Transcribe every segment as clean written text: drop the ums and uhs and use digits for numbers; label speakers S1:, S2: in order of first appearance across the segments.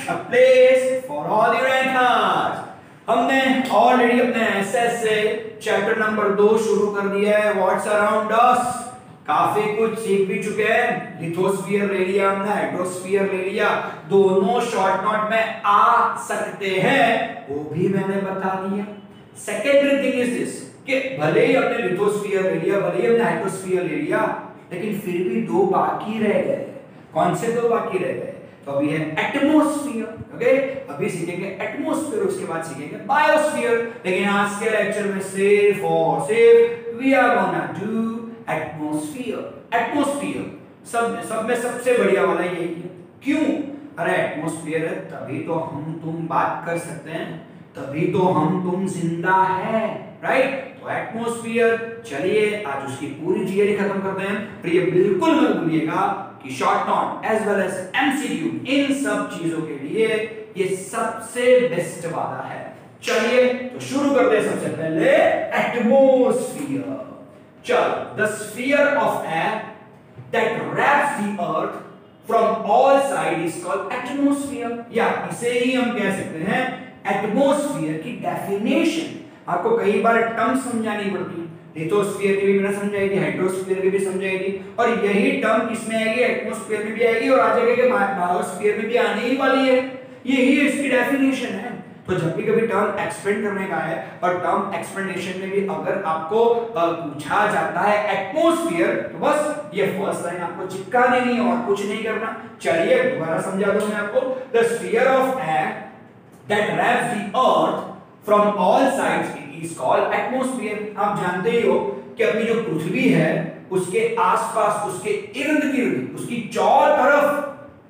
S1: a place for all the rankers. हमने already अपने SS से चैप्टर नंबर 2 शुरू कर दिया है, व्हाट्स अराउंड अस। काफी कुछ सीख भी चुके हैं, लिथोस्फीयर ले लिया हमने, हाइड्रोस्फीयर ले लिया, दोनों शॉर्ट नोट में आ सकते हैं, वो भी मैंने बता दिया। सेकेंडरी थिंग इज दिस कि भले ही हमने लिथोस्फीयर ले लिया, भले ही हमने हाइड्रोस्फीयर ले लिया, लेकिन फिर भी दो बाकी रह गए। कौन से दो बाकी रह गए? तो अभी है एटमॉस्फेयर, ओके, अभी सीखेंगे एटमॉस्फेयर, उसके बाद सीखेंगे बायोस्फीयर। लेकिन आज के लेक्चर में सिर्फ और सिर्फ we are gonna do atmosphere. Atmosphere सब में सबसे बढ़िया वाला यही है। क्यों? अरे एटमॉस्फेयर है तभी तो हम तुम बात कर सकते हैं, तभी तो हम तुम जिंदा है, राइट? तो एटमॉस्फेयर, चलिए आज उसकी पूरी थियरी खत्म करते हैं। पर ये बिल्कुल मत भूलिएगा कि short note as well as MCQ, इन सब चीजों के लिए ये सबसे बेस्ट वाला है। चलिए तो शुरू करते हैं। सबसे पहले एटमॉस्फेयर। चल, the sphere of air that wraps the earth from all side is called atmosphere, या इसे ही हम कह सकते हैं एटमॉस्फेयर की डेफिनेशन। आपको कई बार टर्म समझानी पड़ती है, लिथोस्फीयर की भी मैंने समझाई थी, हाइड्रोस्फीयर की भी समझाई थी, और यही टर्म इसमें आएगी, एटमॉस्फेयर में भी आएगी, और आ जाएगी बायोस्फीयर में भी आने ही वाली है। यही इसकी डेफिनेशन है। तो जब भी कभी टर्म एक्सप्लेन करने का है, और टर्म एक्सप्लेनेशन में भी अगर आपको पूछा जाता है एटमॉस्फेयर, तो बस ये फर्स्ट लाइन आपको चिपका देनी है और कुछ नहीं करना। चलिए दोबारा समझा दूं मैं आपको। The sphere of air that wraps the earth from all sides is called atmosphere. आप जानते ही हो कि अपनी जो पृथ्वी है उसके आसपास, उसके इर्द गिर्द, उसकी चारों तरफ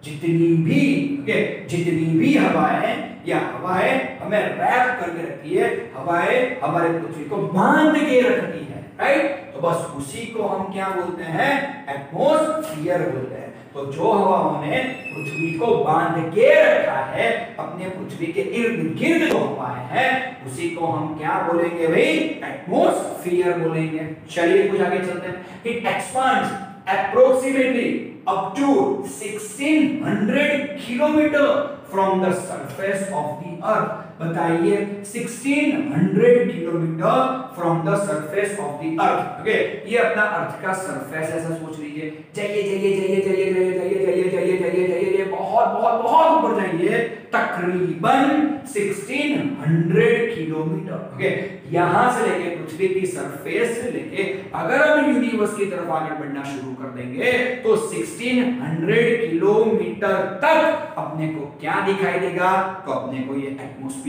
S1: जितनी भी हवाएं या हवाएं हमें रैप करके रखती है, हवाएं हमारे पृथ्वी को बांध के रखती है, राइट? तो बस उसी को हम क्या बोलते हैं? एटमॉस्फेयर बोलते हैं। तो जो हवाओं ने पृथ्वी को बांध के रखा है, अपने पृथ्वी के इर्द गिर्द जो हवाएं हैं, उसी को हम क्या बोलेंगे भाई? एटमॉस्फेयर बोलेंगे। चलिए कुछ आगे चलते हैं। It expands approximately up to 1600 kilometer from the surface of the earth। बताइए 1600 kilometre from the surface of the earth. Okay, ये अपना अर्थ का सरफेस ऐसा सोच लीजिए। जाइए बहुत बहुत बहुत ऊपर जाइए, तकरीबन 1600 किलोमीटर। ओके, यहां से लेके पृथ्वी की सरफेस से लेके अगर हम यूनिवर्स की तरफ आगे बढ़ना शुरू कर देंगे तो 1600 किलोमीटर तक अपने को क्या दिखाई देगा? तो अपने को ये एटमॉस्फेयर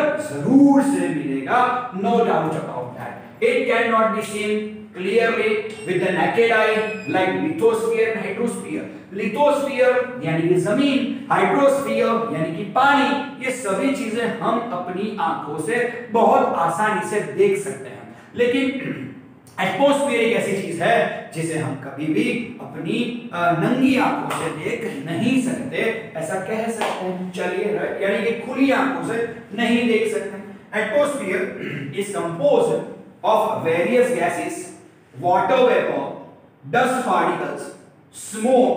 S1: जरूर से मिलेगा, no doubt about that. It can not be seen clearly with the naked eye like lithosphere and hydrosphere। Lithosphere यानी कि जमीन, हाइड्रोस्फीयर यानी कि पानी, ये सभी चीजें हम अपनी आंखों से बहुत आसानी से देख सकते हैं। लेकिन एटमॉस्फेयर एक ऐसी चीज है जिसे हम कभी भी अपनी नंगी आंखों से देख नहीं सकते, ऐसा कह सकते हैं। चलिए, यानी कि खुली आंखों से नहीं देख सकते। Atmosphere is composed of various gases, water vapor, dust particles, smoke,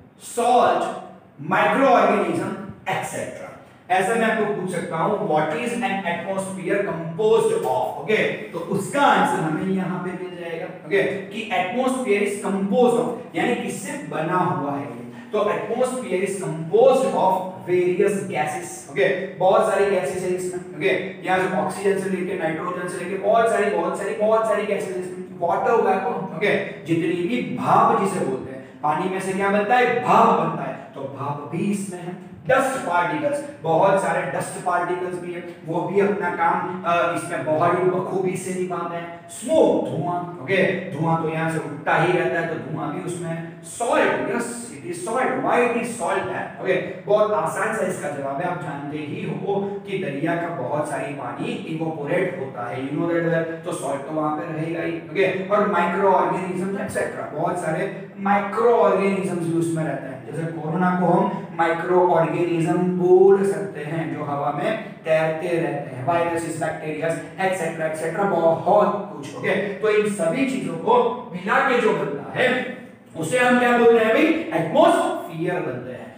S1: salt, microorganism, etc। ऐसा मैं आपको पूछ सकता हूं what is an atmosphere composed of. Okay, तो उसका आंसर हमें यहां पे मिल जाएगा। ओके, कि एटमॉस्फेयर इज कंपोज्ड ऑफ, यानी किससे बना हुआ है ये? तो atmosphere is composed of various gases. Okay, बहुत सारी गैसेस है इसमें। ओके, यहां से ऑक्सीजन से लेके नाइट्रोजन से लेके बहुत सारी गैसेस, वाटर वेपर, ओके, जितनी भी भाप जिसे बोलते हैं, पानी में से क्या बनता है? भाप बनता है, तो भाप भी इसमें है। डस्ट पार्टिकल्स, बहुत सारे डस्ट पार्टिकल्स भी है, वो भी अपना काम इसमें बहुत ही बखूबी से निभाते हैं। स्मोक, धुआं, ओके, धुआं तो यहाँ से उठता ही रहता है, तो धुआं भी उसमें है। Salt, yes it is salt, why it is salt है? ओके, बहुत आसान सा इसका जवाब है, आप जानते ही हो कि दरिया का बहुत सारी पानी इवोपोरेट होता है, यू नो दैट, तो सॉल्ट तो वहां पे रहेगा ही। ओके, और माइक्रो ऑर्गेनिजम्स एक्सेट्रा, बहुत सारे माइक्रो ऑर्गेनिजम्स भी उसमें रहते हैं। जैसे कोरोना को हम माइक्रो ऑर्गेनिज्म बोल सकते हैं, जो हवा में तैरते रहते हैं, वायरसेस, बैक्टीरिया एक्सेट्रा एक्सेट्रा, बहुत कुछ। ओके, तो इन सभी चीजों को मिला के जो बनता है उसे हम क्या बोलते हैं भाई? एटमॉस्फेयर बोलते हैं।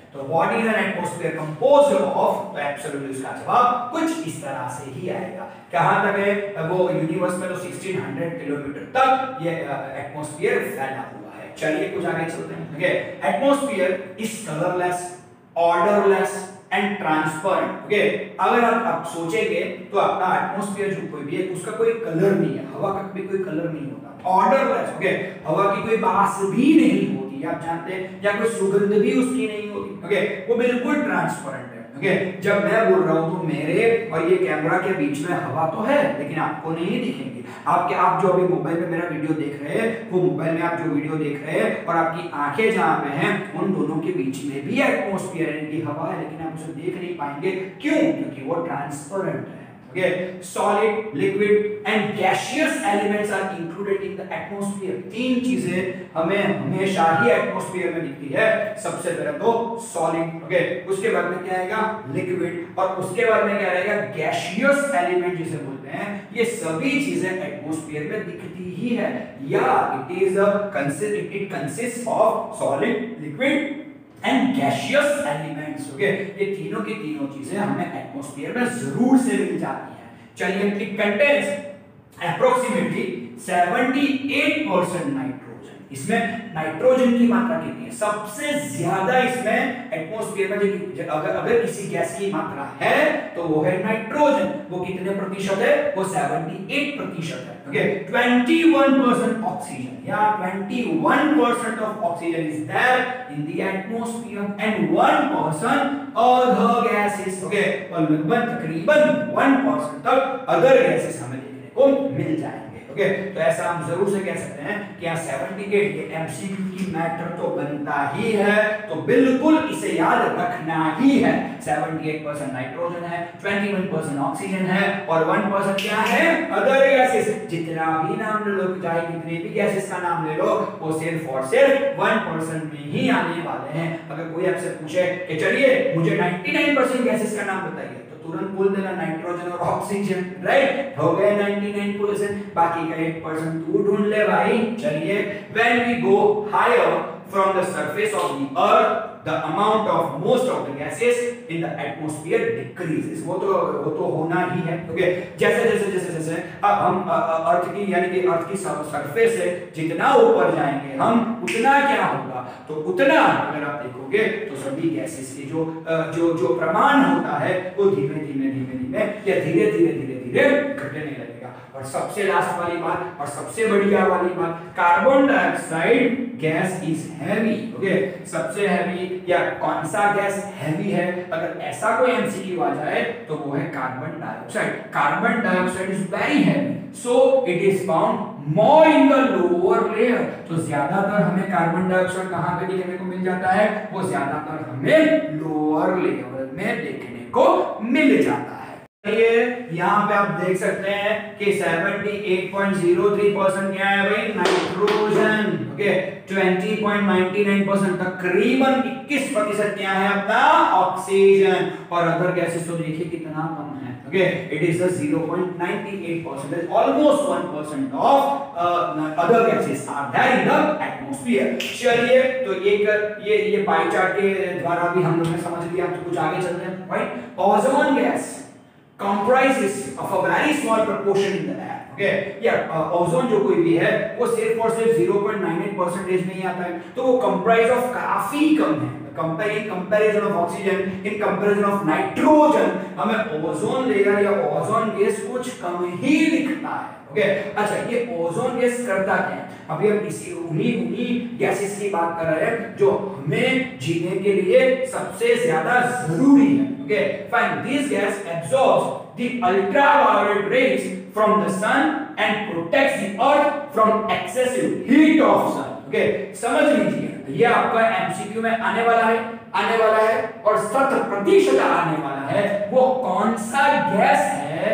S1: तो what is an atmosphere composed of, तो एब्सोल्युटली इसका जवाब कुछ इस तरह से ही आएगा। कहां तक है वो यूनिवर्स में, तो 1600 किलोमीटर तक ये एटमॉस्फेयर फैला हुआ है। चलिए कुछ आगे चलते हैं। Okay, atmosphere is colourless, odourless and transparent. Okay, अगर आप सोचेंगे तो अपना एटमॉस्फेयर जो कोई भी है उसका कोई कलर नहीं है, हवा का भी कोई कलर नहीं होता, ऑर्डरलेस। ओके, हवा की कोई बास भी नहीं होती, आप जानते हैं, या कोई सुगंध भी उसकी नहीं होती। ओके, वो बिल्कुल ट्रांसपेरेंट है। ओके, जब मैं बोल रहा हूं तो मेरे और ये कैमरा के बीच में हवा तो है लेकिन आपको नहीं दिखेंगी। आप जो अभी मोबाइल में मेरा वीडियो देख रहे हैं, वो मोबाइल में आप जो वीडियो देख रहे हैं और आपकी आंखें जहां पे हैं उन दोनों के बीच में भी एटमॉस्फेयर की हवा है, लेकिन आप उसे देख नहीं पाएंगे। क्यों? क्योंकि वो ट्रांसपेरेंट है। Okay, solid, liquid and gaseous elements are included in the atmosphere. तीन चीजें हमें हमेशा ही एटमॉस्फेयर में दिखती है। सबसे पहले तो सॉलिड, ओके, उसके बाद में क्या आएगा लिक्विड, और उसके बाद में क्या रहेगा गैसियस एलिमेंट जिसे बोलते हैं। ये सभी चीजें एटमॉस्फेयर में दिखती ही है, या it consist of solid, liquid and gaseous elements. Okay, ये तीनों की तीनों चीजें हमें एटमॉस्फेयर में जरूर से मिल जाती हैं। चलिए, इट कंटेन्स अप्रोक्सीमेटली 78% नाइट्रोजन। इसमें नाइट्रोजन की मात्रा कितनी है? सबसे ज्यादा इसमें एटमॉस्फेयर में अगर किसी गैस की मात्रा है तो वो है नाइट्रोजन। वो कितने प्रतिशत है? वो 78% है। ओके, 21% ऑक्सीजन, या 21% of oxygen is there in the atmosphere and 1% other gases. Okay, और लगभग तकरीबन 1% तक अदर गैसेस हमें देखने को मिल जाएंगे। ओके, तो ऐसा हम जरूर से कह सकते हैं कि यहाँ 78 ये एमसीक्यू की मैटर तो बनता ही है, तो बिल्कुल इसे याद रखना ही है। 78% नाइट्रोजन है, 21% ऑक्सीजन है और 1% क्या है? Other gases. जितना भी नाम ले लो, चाहे कितने भी गैसेस का नाम ले लो, वो सिर्फ और सिर्फ 1% में ही आने वाले हैं। अगर कोई आपसे पूछे कि चलिए मुझे 99% गैसेस का नाम बताइए, तुरंत बोल देना नाइट्रोजन और ऑक्सीजन, राइट? हो गए 99%, बाकी का 8% तू ढूंढ ले भाई। चलिए, when we go higher from the surface of the earth, the amount of most of the gases in the atmosphere decreases. वो तो होना ही है। ओके, जैसे अब हम अर्थ की यानी कि अर्थ की सरफेस से जितना ऊपर जाएंगे हम, उतना क्या होगा? तो उतना अगर आप देखोगे तो सभी गैसेस की जो प्रमाण होता है वो धीमे धीमे या धीरे घटने लगेगा। और सबसे लास्ट वाली बात और सबसे बढ़िया वाली बात, carbon dioxide gas is heavy. Okay, सबसे हैवी या कौन सा गैस हैवी है? अगर ऐसा कोई एमसीक्यू आ जाए तो वो है carbon dioxide. Carbon dioxide is very heavy, so it is found more in the lower layer. तो ज्यादातर हमें कार्बन डाइऑक्साइड कहां पे देखने को मिल जाता है? वो ज्यादातर हमें लोअर लेयर में देखने को मिल जाता है। ये यहाँ पे आप देख सकते हैं कि 78.03% क्या है भाई? नाइट्रोजन। ओके, 20.99% तकरीबन 21% क्या है अपना? ऑक्सीजन। और अदर गैसेस तो देखिए कितना कम है। Okay, it is 0.98%, almost 1% of other gases are there in the atmosphere. चलिए, तो ये पाई चार्ट के द्वारा भी हम लोग ने समझ लिया। तो कुछ आगे चलते हैं, right? Ozone gas comprises of a very small proportion in the air. Okay, ozone जो कोई भी है वो सिर्फ और सिर्फ 0.98% में ही आता है, तो वो कंप्राइज ऑफ काफी कम है। Comparison of oxygen, in comparison of nitrogen, हमें ओजोन लेयर या ओजोन गैस कुछ कम ही दिखता है। ओके, अच्छा, ये ओजोन गैस करता क्या है? अभी हम इसी उन्हीं गैसेस की बात कर रहे हैं जो हमें जीने के लिए सबसे ज्यादा जरूरी है। Okay, fine, this gas absorbs the ultraviolet rays from the sun and protects the earth from excessive heat of sun. Okay, समझ लीजिए, ये आपका एमसीक्यू में आने वाला है और 70% आने वाला है। वो कौन सा गैस है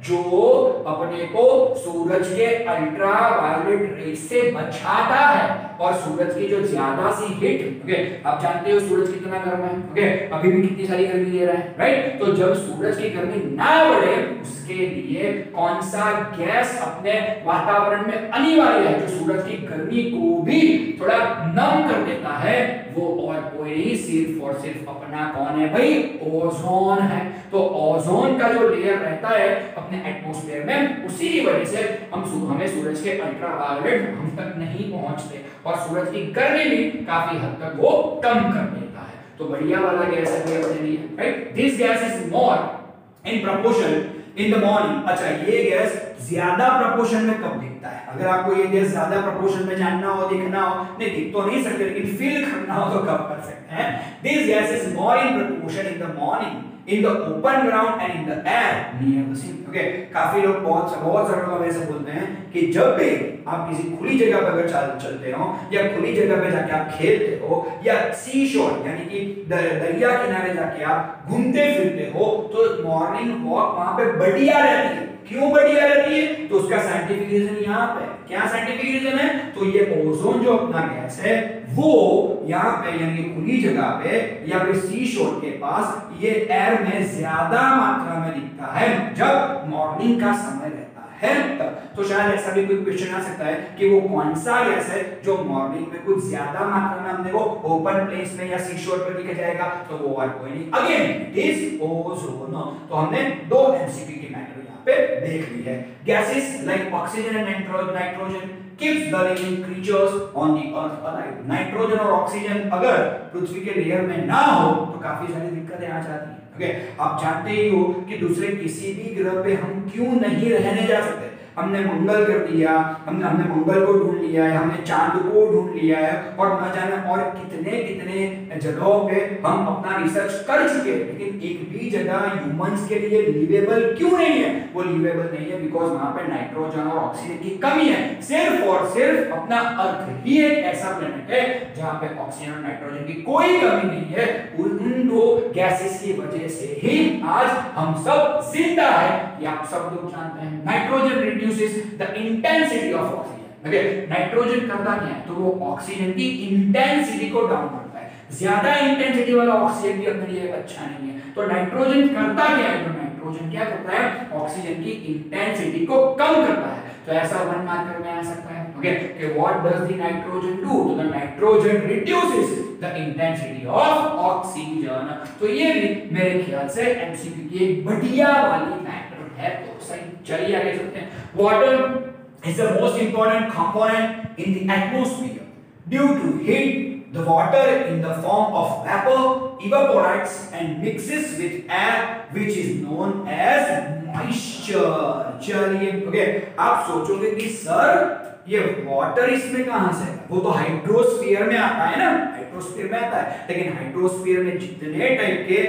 S1: जो अपने को सूरज के अल्ट्रावायलेट रेज से बचाता है और सूरज की जो ज्यादा सी हिट, ओके, आप जानते हो सूरज कितना गर्म है, ओके, अभी भी कितनी सारी गर्मी दे रहा है, राइट। तो जब सूरज की गर्मी ना बढ़े उसके लिए कौन सा गैस अपने वातावरण में अनिवार्य है जो सूरज की गर्मी को भी थोड़ा नम कर देता है, वो और कोई नहीं सिर्फ और सिर्फ अपना कौन है भाई, ओजोन है। तो ओजोन का जो लेयर रहता है अपने एटमॉस्फेयर में, उसी की वजह से हमें सूरज के अल्ट्रावायलेट हम तक नहीं पहुंचते और सूरज की गर्मी भी काफी हद तक वो कम कर देता है। तो बढ़िया वाला गैस है अपने लिए, right. This gas is more in proportion in the morning. अच्छा, ये गैस ज्यादा प्रोपोर्शन में कब दिखता है? अगर आपको ये गैस ज्यादा प्रोपोर्शन में जानना हो, दिखना हो, नहीं दिख तो नहीं सकते लेकिन फील करना हो तो कब कर सकते हैं? This gas is more in proportion in the morning in the open ground and in the air near the sea. Okay, काफी लोग बहुत सारे लोग ऐसे बोलते हैं कि जब भी आप किसी खुली जगह पर अगर चलते हो या खुली जगह पे जाके आप खेलते हो या सी शोर यानी कि दरिया किनारे जाके आप घूमते फिरते हो तो मॉर्निंग वॉक वहां पे बढ़िया रहती है। क्यों बढ़िया रहती है? तो उसका साइंटिफिक रीजन यहाँ पे क्या साइंटिफिक रीजन है? तो ये ओजोन जो अपना गैस है वो यहाँ पे यानी खुली जगह पे या फिर सी शोर के पास ये एयर में ज्यादा मात्रा में दिखता है जब मॉर्निंग का समय रहता है तब। तो शायद ऐसा भी कोई क्वेश्चन आ सकता है कि वो कौन सा गैस है जो मॉर्निंग में कुछ ज्यादा मात्रा में हमने वो ओपन प्लेस में या सी शोर पर दिखा जाएगा? तो वो और कोई नहीं, अगेन दिस ओजोन। तो हमने दो एमसीक्यू की मैटर यहाँ पे देख ली है। Gases like oxygen and nitrogen keeps the living creatures on the earth alive. Nitrogen और ऑक्सीजन अगर पृथ्वी के लेयर में ना हो तो काफी सारी दिक्कतें आ जाती हैं। ओके, आप जानते ही हो कि दूसरे किसी भी ग्रह पे हम क्यों नहीं रहने जा सकते। हमने मंगल कर दिया, हमने मंगल को ढूंढ लिया है, हमने चांद को ढूंढ लिया है और न जाने और कितने कितने जगहों पे हम अपना रिसर्च कर चुके हैं, लेकिन एक भी जगह ह्यूमंस के लिए लिवेबल क्यों नहीं है? वो लिवेबल नहीं है बिकॉज वहां पे नाइट्रोजन और ऑक्सीजन की कमी है। सिर्फ और सिर्फ अपना अर्थ ही एक ऐसा प्लेनेट है जहां पे ऑक्सीजन और नाइट्रोजन की कोई कमी नहीं है। उन दो गैसेस की वजह से ही आज हम सब जिंदा है, ये आप सब लोग जानते हैं। Nitrogen reduces the intensity of oxygen. Okay, nitrogen करता क्या है? तो वो ऑक्सीजन की इंटेंसिटी को डाउन करता है। ज्यादा इंटेंसिटी वाला ऑक्सीजन भी अपने लिए अच्छा नहीं है। तो नाइट्रोजन करता क्या है? तो नाइट्रोजन क्या करता है? ऑक्सीजन की इंटेंसिटी को कम करता है। तो ऐसा वन मार्कर में आ सकता है, ओके, कि what does the nitrogen do? तो the nitrogen reduces the intensity of oxygen. तो ये भी मेरे ख्याल से एमसीक्यू की एक बढ़िया वाली मैटर है। तो सही, चलिए आगे चलते हैं। Water is the most important component in the atmosphere. Due to heat, the water in the form of vapor evaporates and mixes with air, which is known as moisture. चलिए, ओके, आप सोचोगे कि सर ये water इसमें कहां से? वो तो हाइड्रोस्फीयर में आता है ना, हाइड्रोस्फीयर में आता है, लेकिन हाइड्रोस्फीयर में जितने टाइप के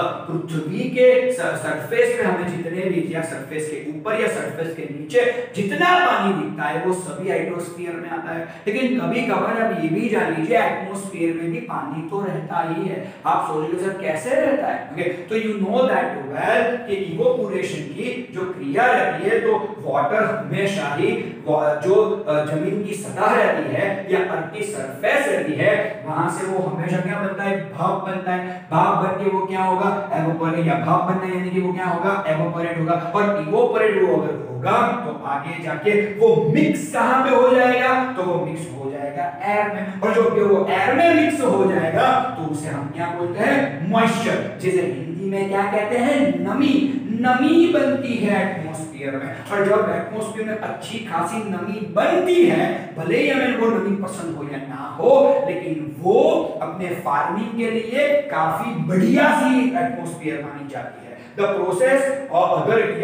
S1: पृथ्वी के सरफेस पे हमें जितने भी या सरफेस के ऊपर या सरफेस के नीचे जितना पानी दिखता है वो सभी हाइड्रोस्फीयर में आता है। लेकिन कभी कभार आप ये भी जान लीजिए एटमॉस्फेयर में भी पानी तो रहता ही है। आप सोचिए सर कैसे रहता है? ओके, तो यू नो दैट वेल कि इवोपोरेशन की जो क्रिया रहती है तो वाटर हमेशा ही जो जमीन की सतह रहती है या अर्थ की सरफेस रहती है वहां से वो हमेशा क्या बनता है? भाप बनता है। भाप बन के वो क्या होगा? एवोपोरेट, या भाप बनना है यानी कि वो क्या होगा? एवोपोरेट होगा। और इवोपोरेट वो अगर होगा तो आगे जाके वो मिक्स कहां पे हो जाएगा? तो वो मिक्स हो जाएगा एयर में, और जो वो एयर में मिक्स हो जाएगा तो उसे हम क्या बोलते हैं? मॉइस्चर, जिसे हिंदी में क्या कहते हैं? नमी। नमी बनती है एटमॉस्फेयर में, और जब एटमॉस्फेयर में अच्छी खासी नमी बनती है, भले ही हमें वो नमी पसंद हो या ना हो, लेकिन वो अपने फार्मिंग के लिए काफी बढ़िया सी एटमॉस्फेयर मानी जाती है। The process of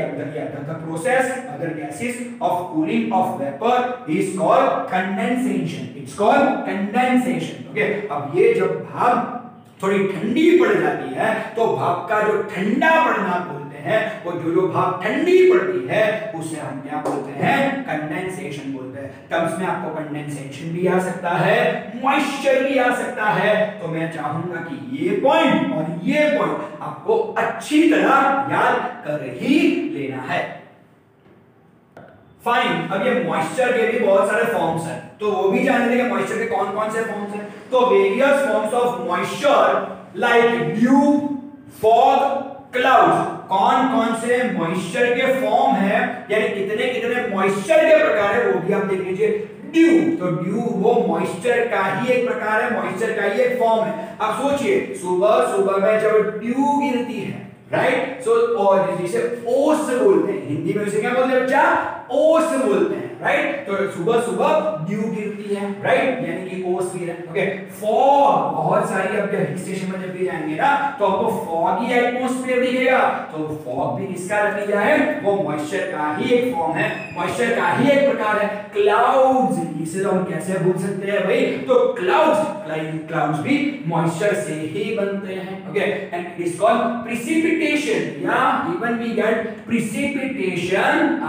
S1: the process other gases of cooling of vapor is called condensation. It's called condensation. Okay, अब ये जब भाप थोड़ी ठंडी पड़ जाती है तो भाप का जो ठंडा पड़ना बोलते हैं, वो जो भाप ठंडी पड़ती है उसे हम क्या बोलते हैं? कंडेंसेशन बोलते हैं। टर्म्स में आपको कंडेंसेशन भी आ सकता है, मॉइस्चर भी आ सकता है। तो मैं चाहूंगा कि ये पॉइंट और ये पॉइंट आपको अच्छी तरह याद कर ही लेना है। फाइन। अब ये मॉइस्चर के भी बहुत सारे फॉर्म्स हैं, तो वो भी जान लेंगे मॉइस्चर के कौन कौन से फॉर्म्स हैं। तो various forms of moisture like dew, fog, clouds. कौन कौन से मॉइस्चर के फॉर्म है, यानी कितने कितने मॉइस्चर के प्रकार है, वो भी आप देख लीजिए। ड्यू, तो ड्यू वो मॉइस्चर का ही एक प्रकार है, मॉइस्चर का ही एक फॉर्म है। अब सोचिए सुबह सुबह में जब ड्यू गिरती है, राइट, सो और जिसे ओस बोलते हैं, हिंदी में उसे क्या बोलते हैं बच्चा, ओस बोलते हैं, राइट। तो सुबह सुबह ड्यू गिरती है, राइट, यानी कि ओस गिर है। ओके, फॉग, बहुत सारी अब हिल स्टेशन में जब भी जाएंगे ना तो आपको फॉगी एटमॉस्फेयर दिखेगा, तो फॉग भी किसका नतीजा है, वो मॉइस्चर का ही एक फॉर्म है, मॉइस्चर का ही एक प्रकार है। क्लाउड्स, इसे तो हम कैसे भूल सकते हैं भाई, तो क्लाउड्स भी मॉइस्चर से ही बनते हैं। Okay, and it is called precipitation, या even we get precipitation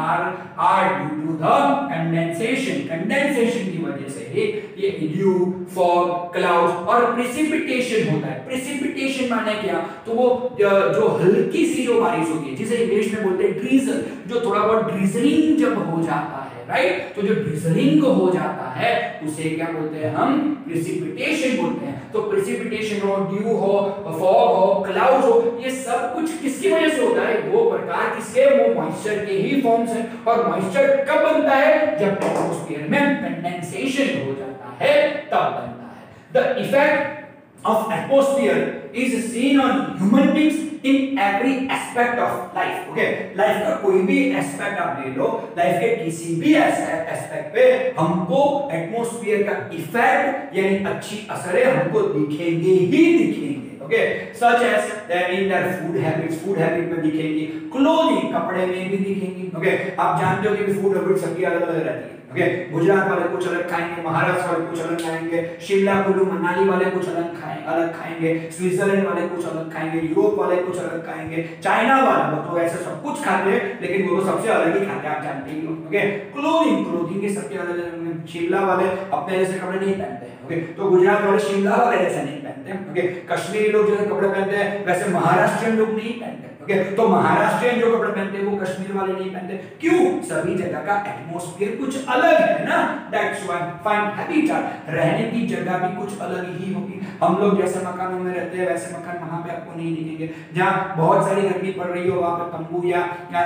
S1: are due to the condensation, condensation की वजह से ही ये ड्यू, फॉग, क्लाउड्स और प्रिसिपिटेशन होता है। प्रिसिपिटेशन माने क्या, तो वो जो हल्की सी जो बारिश होती है, जिसे इंग्लिश में बोलते हैं ड्रीजल, जो थोड़ा बहुत ड्रीजलिंग जब हो जाता है, राइट, तो जो ड्रिजलिंग हो जाता है उसे क्या बोलते हैं हम, प्रिसिपिटेशन बोलते हैं। तो प्रिसिपिटेशन हो, ड्यू हो, फॉग हो, क्लाउड हो, ये सब कुछ किसकी वजह से होता है, वो प्रकार किसके, वो मॉइस्चर के ही फॉर्म्स हैं। और मॉइस्चर कब बनता है, जब एटमॉस्फेयर में कंडेंसेशन हो जाता है तब बनता है। The effect of atmosphere is seen on human beings in every aspect of life. Okay, life का कोई भी एस्पेक्ट आप ले लो, लाइफ के किसी भी एस्पेक्ट पे हमको एटमॉस्फेयर का इफेक्ट यानी अच्छी असरें हमको दिखेंगे ही दिखेंगे। Okay, such as in their food habit में दिखेंगी, क्लोथिंग, कपड़े में भी दिखेंगी। ओके, आप जानते हो कि फूड हैबिट सबकी अलग अलग रहती है। ओके, गुजरात वाले कुछ अलग खाएंगे, महाराष्ट्र वाले कुछ अलग खाएंगे, शिमला कुल्लू मनाली वाले कुछ अलग खाएंगे, स्विट्जरलैंड वाले कुछ अलग खाएंगे, यूरोप वाले कुछ अलग खाएंगे, चाइना वाले तो ऐसे सब कुछ खाते हैं, लेकिन वो तो सबसे अलग ही खाते हैं, आप जानते ही हो। ओके, क्लोथिंग के सबके अलग अलग, शिमला वाले अपने जैसे कपड़े नहीं पहनते हैं। ओके, तो गुजरात वाले शिमला वाले जैसे नहीं पहनते हैं। ओके, कश्मीरी लोग जैसे कपड़े पहनते हैं वैसे महाराष्ट्रियन लोग नहीं पहनते। ओके, तो महाराष्ट्रियन जो कपड़े पहनते हैं वो कश्मीर वाले नहीं पहनते। क्यों, सभी जगह का एटमॉस्फेयर कुछ अलग है ना, दैट्स व्हाई फाइंड हैबिटेट, रहने की जगह भी कुछ अलग ही होगी। हम लोग जैसे मकानों में रहते हैं वैसे मकान वहां पे आपको नहीं दिखेंगे। जहां बहुत सारी गर्मी पड़ रही हो वहां पे तंबू या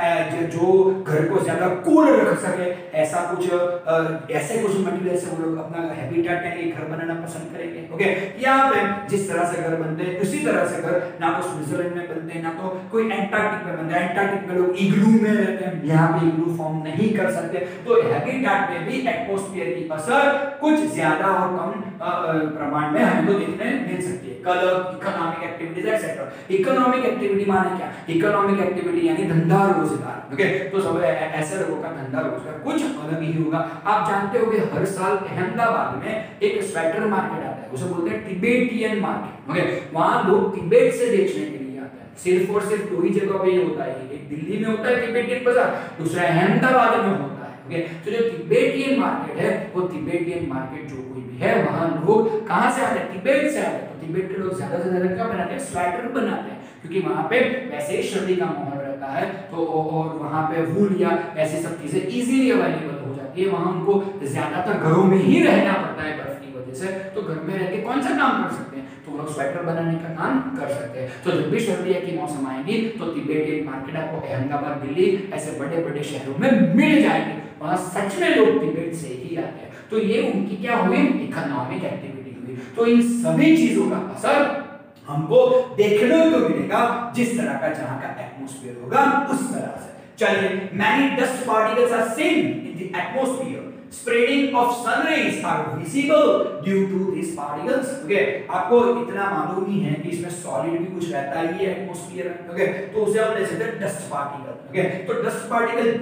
S1: जो घर को ज्यादा कूल रख सके ऐसा कुछ ऐसे कुछ मटेरियल से वो लोग अपना हैबिटेट यानी घर बनाना पसंद करेंगे। ओके, यहाँ पे जिस तरह से घर बनते हैं उसी तरह से घर ना तो स्विट्जरलैंड में बनते हैं ना तो कोई एंटार्क्टिक में बनते हैं। एंटार्क्टिक में लोग इग्लू में रहते हैं, यहाँ पे इग्लू फॉर्म नहीं कर सकते। तो हैबिटेट में भी एटमॉस्फेयर की असर कुछ ज्यादा और कम प्रमाण में हमको देखने मिल सकती है। Colour, economic activities etcetera. Economic activity माने क्या, इकोनॉमिक एक्टिविटी यानी धंधा रोजगार। ओके, तो सब ऐसे लोगों का धंधा रोजगार कुछ अलग ही होगा। आप जानते होंगे हर साल अहमदाबाद में एक स्वेटर मार्केट आता है, उसे बोलते हैं तिबेटियन मार्केट। ओके, वहां लोग तिब्बत से बेचने के लिए आते हैं। सिर्फ और सिर्फ दो ही जगह पे ये होता है, एक दिल्ली में होता है तिबेटियन बाजार, दूसरा अहमदाबाद में होता है। ओके, तो जो तिबेटियन मार्केट है वो तिबेटियन मार्केट जो कोई भी है वहां लोग कहां से आते हैं, तिब्बत से आते हैं। तो तिब्बत के लोग ज्यादा से ज्यादा क्या बनाते हैं, स्वेटर बनाते हैं, क्योंकि वहां पे वैसे ही सर्दी का माहौल रहता है। तो और वहां पे वूल या ऐसी सब चीजें इजीली अवेलेबल हो जाती है। वहां उनको ज्यादातर घरों में ही रहना पड़ता है बर्फ की वजह से, तो घर में रह के कौन सा काम कर सकते हैं, तो लोग स्वेटर बनाने का काम कर सकते हैं। तो जब भी सर्दी की मौसम आएगी तो तिब्बतियन मार्केट आपको अहमदाबाद, दिल्ली ऐसे बड़े बड़े शहरों में मिल जाएगी। वहां सच में लोग तिब्बत से ही आते हैं। तो ये उनकी क्या हुई, इकोनॉमिक एक्टिविटी हुई। तो इन सभी चीजों का असर हमको देखने को मिलेगा जिस तरह का जहां का एटमॉस्फेयर होगा उस तरह से। चलिए, many dust particles are seen in the atmosphere, spreading of sun rays are visible due to these particles. Okay, आपको इतना मालूम ही है कि इसमें सॉलिड भी कुछ रहता है ये एटमॉस्फेयर में। ओके, तो उसे हम ले सकते हैं डस्ट पार्टिकल। ओके, तो डस्ट पार्टिकल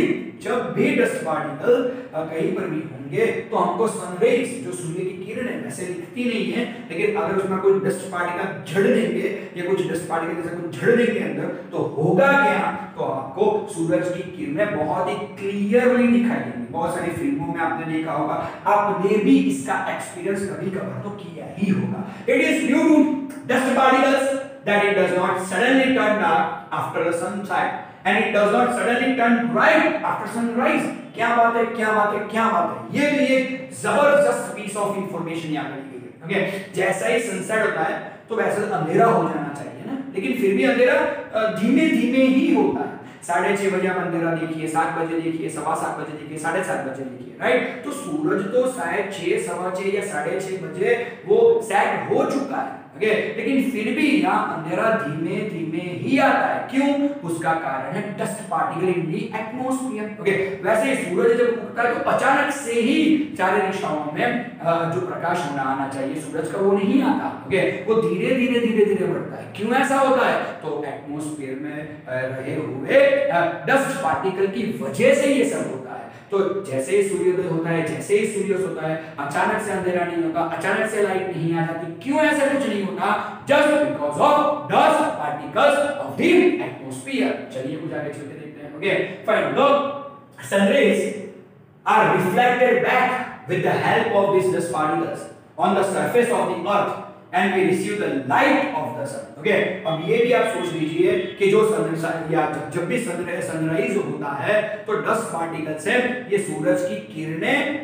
S1: जब भी डस्ट पार्टिकल कहीं पर भी होंगे तो हमको सनरेज जो सूर्य की किरणें वैसे दिखती नहीं है, लेकिन अगर उसमें कोई डस्ट पार्टिकल झड़ देंगे या कुछ डस्ट पार्टिकल जैसे कुछ झड़ देंगे अंदर तो होगा क्या, तो आपको सूरज की किरणें बहुत ही क्लियरली दिखाई देंगी। बहुत सारी फिल्मों में आपने देखा होगा, आपने भी इसका एक्सपीरियंस कभी कभार तो किया ही होगा। It is due to dust particles that it does not suddenly turn dark after the sunset and it does not suddenly turn bright after sunrise. क्या बात है, क्या बात है, क्या बात है। ये भी एक जबरदस्त पीस ऑफ इंफॉर्मेशन यहाँ पे दी गई है। ओके, जैसा ही सनसेट होता है तो वैसे अंधेरा हो जाना चाहिए ना, लेकिन फिर भी अंधेरा धीमे धीमे ही होता है। 6:30 बजे आप अंधेरा देखिए, 7 बजे देखिए, 7:15 बजे देखिए, 7:30 बजे देखिए, राइट। तो सूरज तो शायद 6, 6:15 या 6:30 बजे वो सेट हो चुका है, ओके, लेकिन फिर भी यहाँ अंधेरा धीमे धीमे ही आता है। क्यों? उसका कारण है dust particle in the atmosphere. Okay, वैसे ही सूरज जब उगता है तो अचानक से ही चारों दिशाओं में जो प्रकाश होना आना चाहिए सूरज का वो नहीं आता। ओके, वो धीरे धीरे धीरे धीरे बढ़ता है। क्यों ऐसा होता है? तो एटमॉस्फेयर में रहे हुए डस्ट पार्टिकल की वजह से ये सब होता है। तो जैसे ही सूर्योदय होता है, जैसे ही सूर्यास्त होता है, अचानक से अंधेरा नहीं होगा, अचानक से लाइट नहीं आ जाती। क्यों ऐसा कुछ नहीं होता? Just because of dust particles of the atmosphere. चलिए कुछ आगे चलते देखते हैं। Okay, fine. The sun rays are reflected back with the help of these dust particles on the surface of the earth and we receive the light of the sun. Okay, अब ये भी आप सोच लीजिए कि जो जब भी सनराइज होता है तो डस्ट पार्टिकल से ये सूरज की किरणें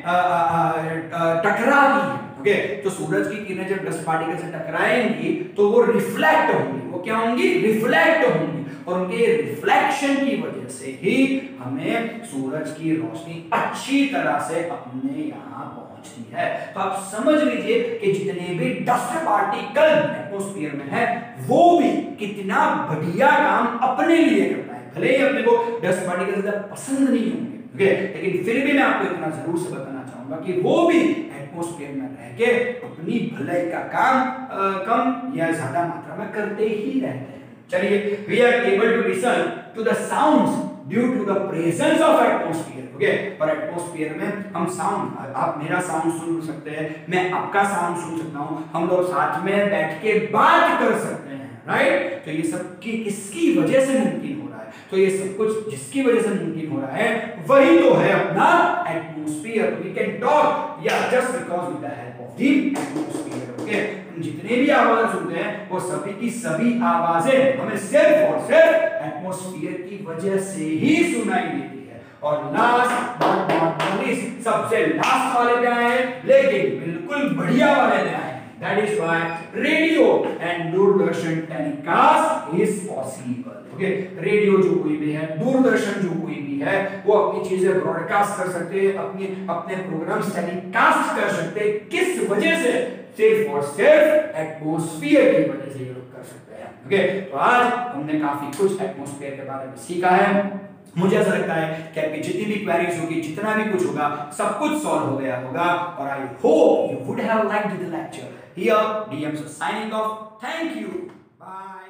S1: टकराती हैं। ओके, तो सूरज की किरणें जब डस्ट पार्टिकल से टकराएंगी तो वो रिफ्लेक्ट होंगी। वो क्या होंगी? रिफ्लेक्ट होंगी, और उनके रिफ्लेक्शन की वजह से ही हमें सूरज की रोशनी अच्छी तरह से अपने यहाँ पहुंचती है। तो आप समझ लीजिए कि जितने भी डस्ट पार्टिकल एटमॉस्फेयर में है वो भी कितना बढ़िया काम अपने लिए करता है। भले ही अपने को डस्ट पार्टिकल ज्यादा पसंद नहीं होंगे, ओके, लेकिन फिर भी मैं आपको इतना जरूर से बताना चाहूंगा कि वो भी एटमॉस्फेयर में रह के अपनी भलाई का काम कम या ज्यादा मात्रा में करते ही रहते हैं। चलिए, we are able to listen to the sounds due to the presence of atmosphere. Okay, और एटमॉस्फेयर में हम साउंड, आप मेरा साउंड सुन सकते हैं, मैं आपका साउंड सुन सकता हूं, हम लोग साथ में बैठ के बात कर सकते हैं, राइट। तो ये सब किसकी वजह से मुमकिन हो रहा है? तो ये सब कुछ जिसकी वजह से मुमकिन हो रहा है वही तो है अपना एटमॉस्फेयर। वी कैन टॉक या just because with the help of the atmosphere. Okay, जितने भी आवाजें सुनते हैं वो सभी की सभी आवाजें हमें सिर्फ और सिर्फ एटमॉस्फेयर की वजह से ही सुनाई देती है। और लास्ट बट नॉट लीस्ट, सबसे लास्ट वाले पे आए हैं, लेकिन बिल्कुल बढ़िया वाले पे आए हैं। That is why radio and Doordarshan telecast is possible. Okay, radio जो कोई भी है, दूरदर्शन जो कोई भी है, वो अपनी चीजें ब्रॉडकास्ट कर सकते हैं, अपने प्रोग्राम्स टेलीकास्ट कर सकते हैं। किस वजह से? सिर्फ और सिर्फ एटमॉस्फेयर की वजह से ये लोग कर सकते हैं। ओके, तो आज हमने काफी कुछ एटमॉस्फेयर के बारे में सीखा है। मुझे ऐसा लगता है कि आपकी जितनी भी क्वेरीज होगी, जितना भी कुछ होगा, सब कुछ सॉल्व हो गया होगा। और I hope you would have liked the lecture. Here DM signing off. Thank you. Bye.